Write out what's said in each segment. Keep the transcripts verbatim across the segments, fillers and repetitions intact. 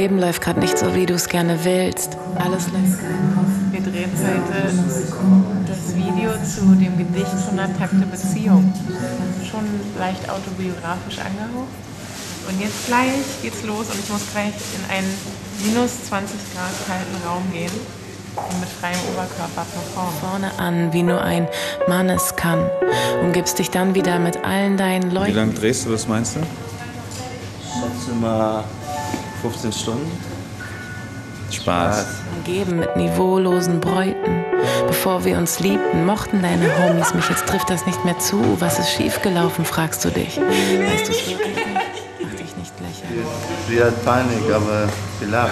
Leben läuft gerade nicht so, wie du es gerne willst. Alles läuft. Wir drehen heute das Video zu dem Gedicht hundert Takte Beziehung. Schon leicht autobiografisch angehaucht. Und jetzt gleich geht's los und ich muss gleich in einen minus zwanzig Grad kalten Raum gehen und mit freiem Oberkörper performen. Vorne an, wie nur ein Mann es kann. Umgibst dich dann wieder mit allen deinen Leuten. Wie lange drehst du das, meinst du? Ich schätze mal fünfzehn Stunden. Spaß. Umgeben mit niveaulosen Bräuten. Bevor wir uns liebten, mochten deine Homies mich. Jetzt trifft das nicht mehr zu. Was ist schiefgelaufen, fragst du dich. Weißt du's wirklich nicht? Mach dich nicht lächerlich. Sie hat Panik, aber sie lacht.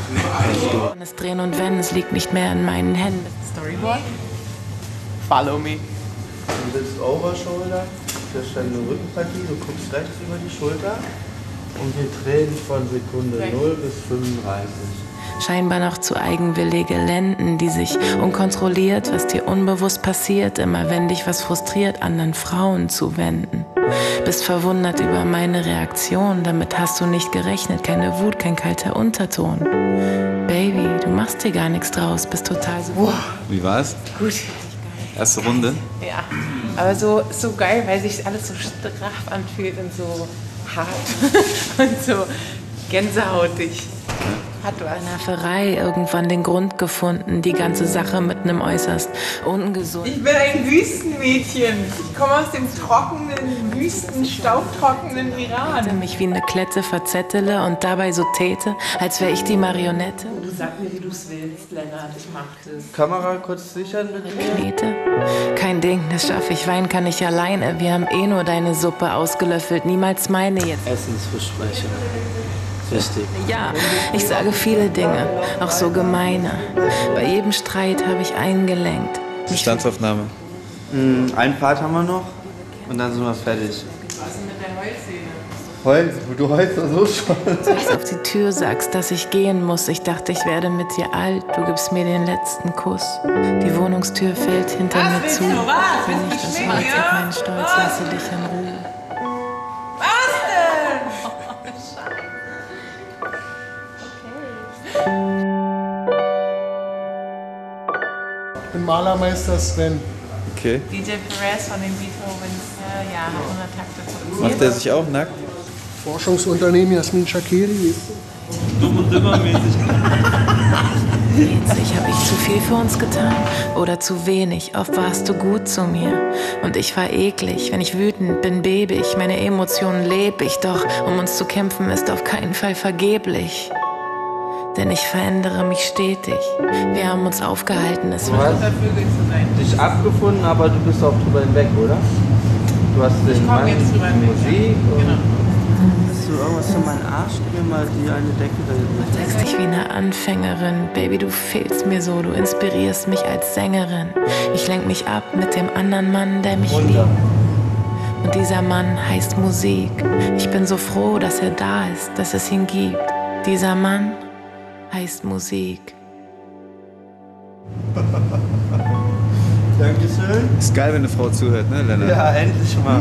Es drehen und wenn, es liegt nicht mehr in meinen Händen. Storyboard? Follow me. Du sitzt over shoulder, das ist deine Rückenpartie, du guckst rechts über die Schulter und wir drehen von Sekunde null bis fünfunddreißig. Scheinbar noch zu eigenwillige Lenden, die sich unkontrolliert, was dir unbewusst passiert, immer wenn dich was frustriert, anderen Frauen zuwenden. Bist verwundert über meine Reaktion, damit hast du nicht gerechnet, keine Wut, kein kalter Unterton. Baby, du machst dir gar nichts draus, bist total so... Wow. Wie war's? Gut. Erste Runde? Ja, aber so, so geil, weil sich alles so straff anfühlt und so hart und so gänsehautig. Hat was. Nerverei irgendwann den Grund gefunden, die ganze Sache mit einem äußerst ungesunden. Ich bin ein Wüstenmädchen. Ich komme aus dem trockenen, Wüsten, staubtrockenen Iran. Mich wie eine Klette verzettele und dabei so täte, als wäre ich die Marionette. Du sag mir, wie du es willst, Lennart. Ich mag das. Kamera kurz sichern mit mir. Knete? Kein Ding, das schaffe ich. Weinen kann ich alleine. Wir haben eh nur deine Suppe ausgelöffelt, niemals meine jetzt. Essensversprechen. Richtig. Ja, ich sage viele Dinge, auch so gemeine. Bei jedem Streit habe ich eingelenkt. Bestandsaufnahme. Mhm, ein Part haben wir noch und dann sind wir fertig. Was ist denn mit der Heulszene? Heul, du heulst doch so schon. Als du auf die Tür sagst, dass ich gehen muss, ich dachte, ich werde mit dir alt, du gibst mir den letzten Kuss. Die Wohnungstür fällt hinter Was mir willst zu. du? Was? Wenn Willst ich du das mich Holz schminken, auf ja? meinen Stolz Was? lasse dich in Ruhe. Was denn? Ich bin Malermeister Sven. Okay. D J Perez von den Beethovens, äh, ja, hundert Takte produziert. Macht er sich auch nackt? Forschungsunternehmen Jasmin Shakiri. Dumm und dümmer mäßig. Ich habe ich zu viel für uns getan oder zu wenig. Oft warst du gut zu mir und ich war eklig. Wenn ich wütend bin, bebe ich. Meine Emotionen lebe ich. Doch um uns zu kämpfen ist auf keinen Fall vergeblich. Denn ich verändere mich stetig. Wir haben uns aufgehalten, es Du war... hast Vögel zu sein. dich abgefunden, aber du bist auch drüber hinweg, oder? Du hast den komm Mann, jetzt drüber die hinweg, Musik ja. und... Genau. Hast du irgendwas für meinen Arsch? Gib mir mal die eine Decke da hinten. Text dich wie eine Anfängerin. Baby, du fehlst mir so, du inspirierst mich als Sängerin. Ich lenk mich ab mit dem anderen Mann, der mich liebt. Und dieser Mann heißt Musik. Ich bin so froh, dass er da ist, dass es ihn gibt. Dieser Mann heißt Musik. Dankeschön. Ist geil, wenn eine Frau zuhört, ne, Lennart? Ja, endlich mal.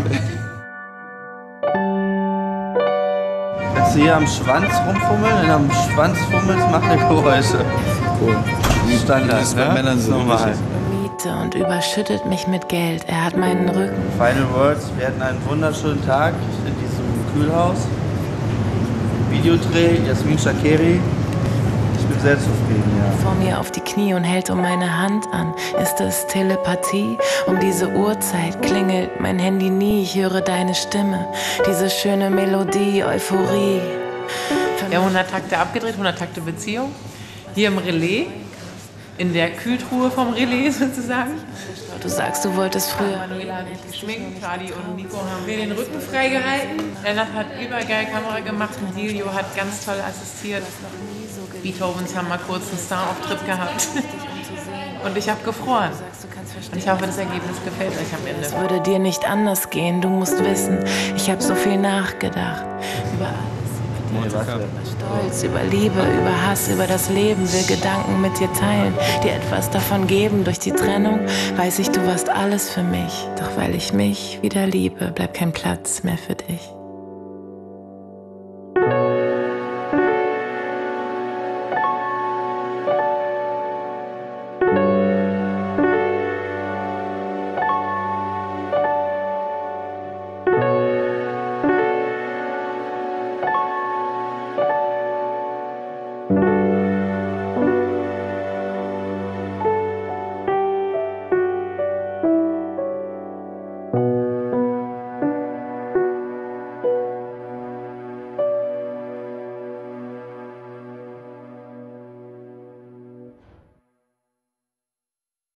Kannst du hier am Schwanz rumfummeln? Wenn du am Schwanz fummelst, macht er Geräusche. Cool. Standard, Das ist bei ne? Männern so normal. üblich. Miete und überschüttet mich mit Geld. Er hat meinen Rücken. Final Words, wir hatten einen wunderschönen Tag in diesem Kühlhaus. Videodreh, Jasmin Shakiri. Ich bin sehr zufrieden, ja. Vor mir auf die Knie und hält um meine Hand an. Ist es Telepathie? Um diese Uhrzeit klingelt mein Handy nie. Ich höre deine Stimme, diese schöne Melodie, Euphorie. Ja, hundert Takte abgedreht, hundert Takte Beziehung. Hier im Relais, in der Kühltruhe vom Relais sozusagen. Du sagst, du wolltest früher. Manuela hat mich geschminkt, Charlie und Nico haben mir den Rücken freigehalten. Lennart hat übergeil Kamera gemacht und Dilio hat ganz toll assistiert. Beethovens haben mal kurz einen Star-Auftritt gehabt. Und ich habe gefroren. Und ich hoffe, das Ergebnis gefällt euch am Ende. Es würde dir nicht anders gehen, du musst wissen, ich habe so viel nachgedacht. Über alles. Nee, warte. Stolz, über Liebe, über Hass, über das Leben, will Gedanken mit dir teilen, dir etwas davon geben. Durch die Trennung weiß ich, du warst alles für mich. Doch weil ich mich wieder liebe, bleibt kein Platz mehr für dich. Thank